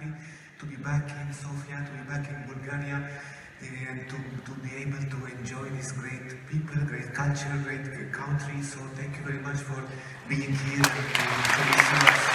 happy to be back in Sofia, to be back in Bulgaria, and to be able to enjoy this great people, great culture, great country. So thank you very much for being here and for listening us.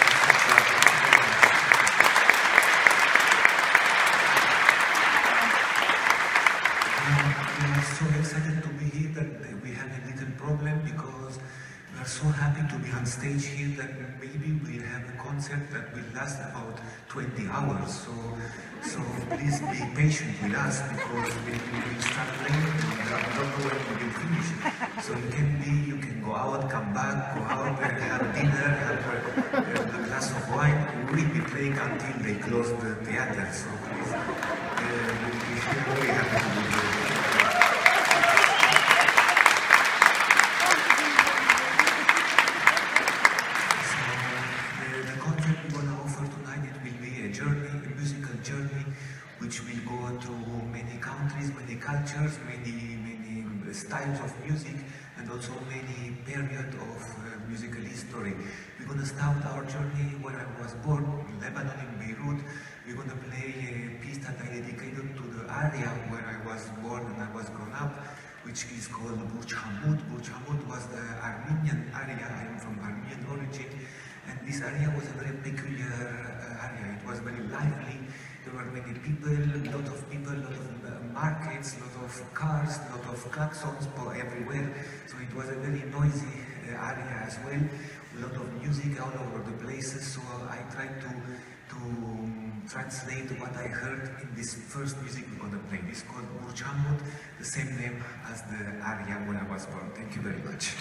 We are so excited to be here that we have a little problem because we are so happy to be on stage here that maybe we'll have a concert that will last about 20 hours. So please be patient with us because we will start playing and we don't know when we will finish. So you can go out, come back, go out, have dinner, have a glass of wine. We will be playing until they close the theater. So please, we're very happy to be here. Which will go through many countries, many cultures, many styles of music, and also many periods of musical history. We're going to start our journey where I was born, in Lebanon, in Beirut. We're going to play a piece that I dedicated to the area where I was born and I was grown up, which is called Burj Hamud. Burj Hamud was the Armenian area. I am from Armenian origin, and this area was a very peculiar area. It was very lively. There were many people, a lot of markets, a lot of cars, a lot of klaxons everywhere. So it was a very noisy area as well, a lot of music all over the places. So I tried to translate what I heard in this first music we're going to play. This is called Burj Hamud, the same name as the area where I was born. Thank you very much.